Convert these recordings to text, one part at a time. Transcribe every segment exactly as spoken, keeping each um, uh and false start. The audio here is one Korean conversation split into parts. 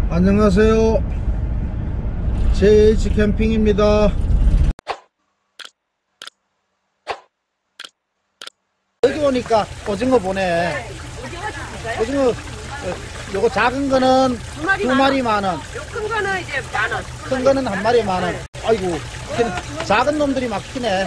안녕하세요, 제이에이치 캠핑입니다. 여기 오니까 오징어 보네. 오징어 요거 작은 거는 두 마리, 두 마리 만 원. 큰 거는 이제 만 원. 큰 거는 한 마리 만 원. 아이고, 작은 놈들이 막 키네.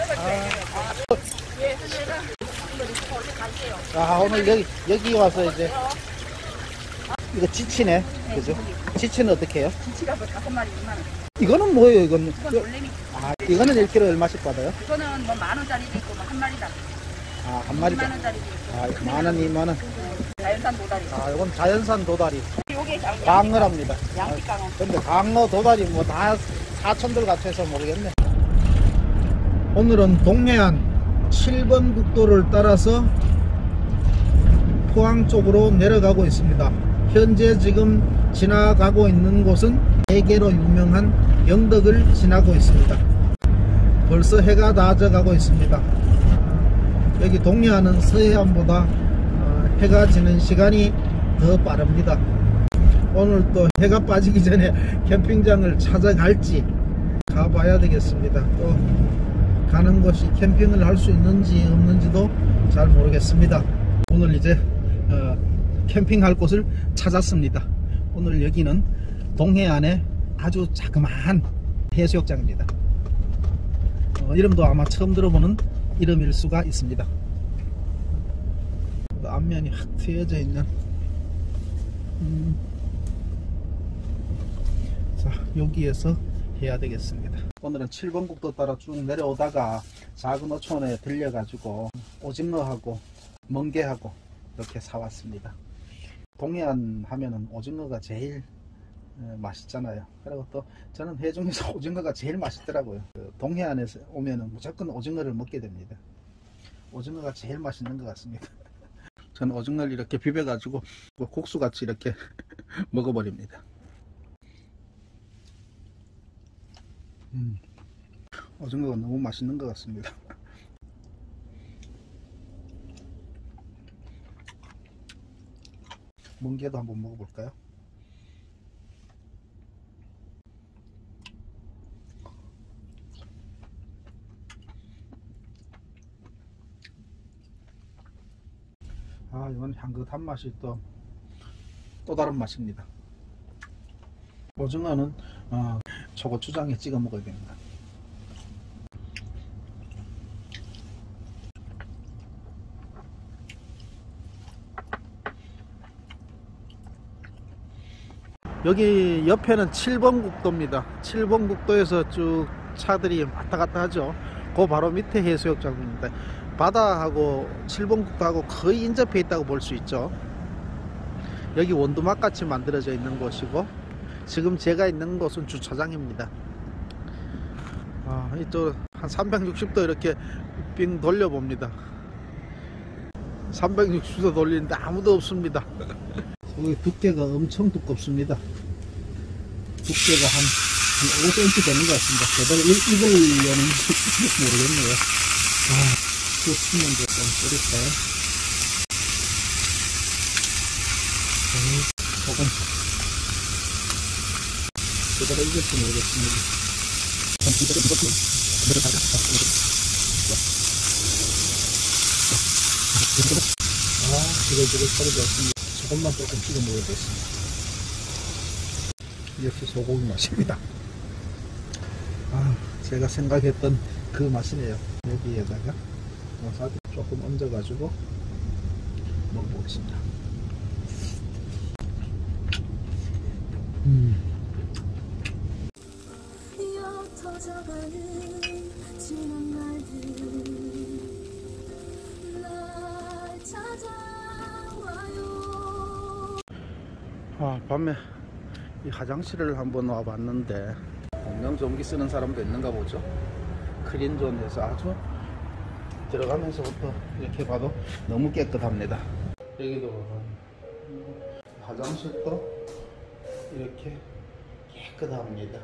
아, 아 오늘 여기 여기 와서 이제 이거 지치네, 그죠? 지치는 어떻게 해요? 지치가 뭐 다섯 마리 이만 원. 이거는 뭐예요, 이건? 이건 놀래미. 아, 이거는 일 킬로그램 얼마씩 받아요? 이거는 뭐 만 원짜리도 있고 뭐 한 마리당. 아, 한 마리. 만 원짜리도 있고. 아, 만 원, 이만 원. 자연산 도다리. 아, 이건 자연산 도다리. 요게 광어랍니다. 양식광어. 근데 광어, 도다리 뭐 다 사천들 같아서 모르겠네. 오늘은 동해안 칠 번 국도를 따라서 포항 쪽으로 내려가고 있습니다. 현재 지금 지나가고 있는 곳은 대게로 유명한 영덕을 지나고 있습니다. 벌써 해가 다 져가고 있습니다. 여기 동해안은 서해안보다 해가 지는 시간이 더 빠릅니다. 오늘 또 해가 빠지기 전에 캠핑장을 찾아갈지 가봐야 되겠습니다. 또 가는 곳이 캠핑을 할 수 있는지 없는지도 잘 모르겠습니다. 오늘 이제 어, 캠핑할 곳을 찾았습니다. 오늘 여기는 동해안의 아주 자그마한 해수욕장입니다. 어, 이름도 아마 처음 들어보는 이름일 수가 있습니다. 앞면이 확 트여져 있는 음, 자, 여기에서 해야 되겠습니다. 오늘은 칠 번 국도 따라 쭉 내려오다가 작은 어촌에 들려가지고 오징어하고 멍게하고 이렇게 사왔습니다. 동해안 하면은 오징어가 제일 맛있잖아요. 그리고 또 저는 해 중에서 오징어가 제일 맛있더라고요. 동해안에서 오면은 무조건 오징어를 먹게 됩니다. 오징어가 제일 맛있는 것 같습니다. 저는 오징어를 이렇게 비벼 가지고 국수같이 이렇게 먹어버립니다. 음, 오징어가 너무 맛있는 것 같습니다. 멍게도 한번 먹어볼까요? 아, 이건 향긋한 맛이 또, 또 다른 맛입니다. 오징어는 어, 초고추장에 찍어 먹어야 됩니다. 여기 옆에는 칠 번 국도입니다. 칠 번 국도에서 쭉 차들이 왔다 갔다 하죠. 그 바로 밑에 해수욕장입니다. 바다하고 칠 번 국도하고 거의 인접해 있다고 볼 수 있죠. 여기 원두막 같이 만들어져 있는 곳이고, 지금 제가 있는 곳은 주차장입니다. 아, 이쪽 한 삼백육십 도 이렇게 빙 돌려봅니다. 삼백육십 도 돌리는데 아무도 없습니다. 여기 두께가 엄청 두껍습니다. 두께가 한, 한 오 센티미터 되는 것 같습니다. 제대로 익으려는지 모르겠네요. 아, 그 수면도 좀 뿌릴까요? 조금 제대로 익을지 모르겠습니다. 아, 지글지글 소리가 없습니다. 조금만 조금 찍어 먹어보겠습니다. 역시 소고기 맛입니다. 아, 제가 생각했던 그 맛이네요. 여기에다가 와사비 조금 얹어가지고 먹어보겠습니다. 음. 아, 밤에 이 화장실을 한번 와봤는데 공명전기 쓰는 사람도 있는가 보죠. 크린존에서 아주 들어가면서부터 이렇게 봐도 너무 깨끗합니다. 여기도 화장실도 이렇게 깨끗합니다.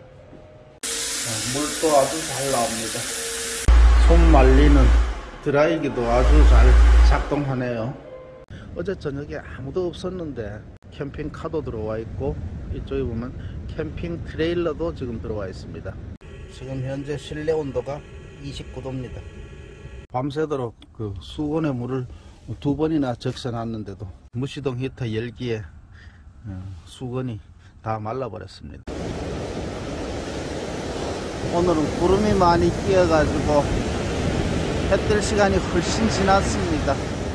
물도 아주 잘 나옵니다. 손 말리는 드라이기도 아주 잘 작동하네요. 어제 저녁에 아무도 없었는데 캠핑카도 들어와 있고 이쪽에 보면 캠핑 트레일러도 지금 들어와 있습니다. 지금 현재 실내 온도가 이십구 도입니다. 밤새도록 그 수온의 물을 두 번이나 적셔놨는데도 무시동 히터 열기에 수건이 다 말라버렸습니다. 오늘은 구름이 많이 끼어가지고 해 뜰 시간이 훨씬 지났습니다.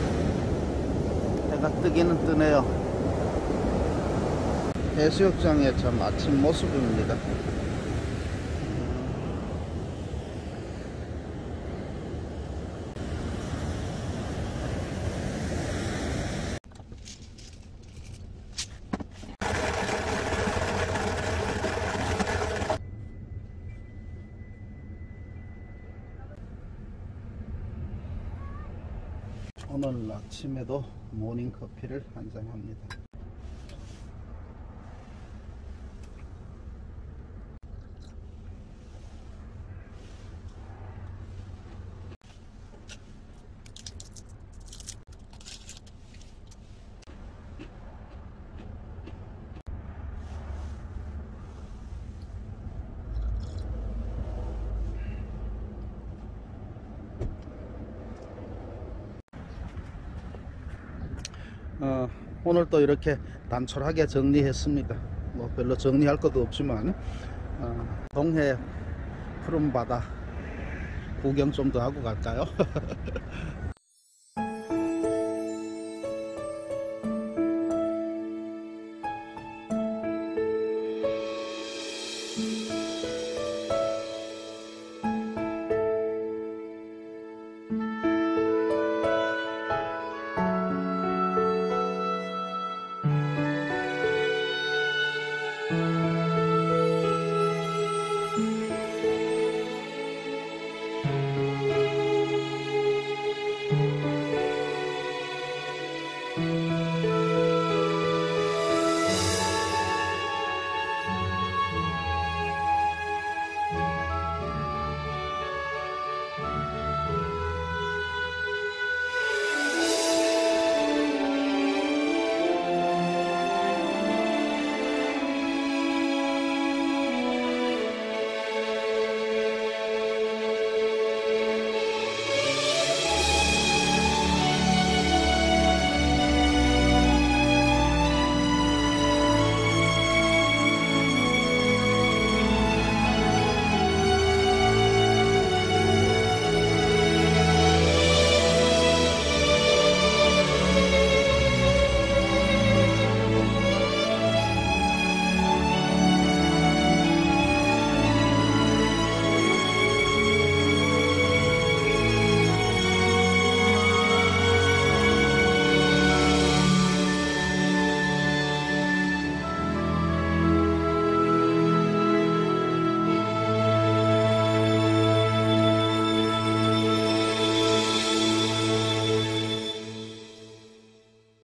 해가 뜨기는 뜨네요. 해수욕장의 참 아침 모습입니다. 오늘 아침에도 모닝커피를 한잔 합니다. 어, 오늘 또 이렇게 단촐하게 정리했습니다. 뭐 별로 정리할 것도 없지만 어, 동해 푸른 바다 구경 좀 더 하고 갈까요?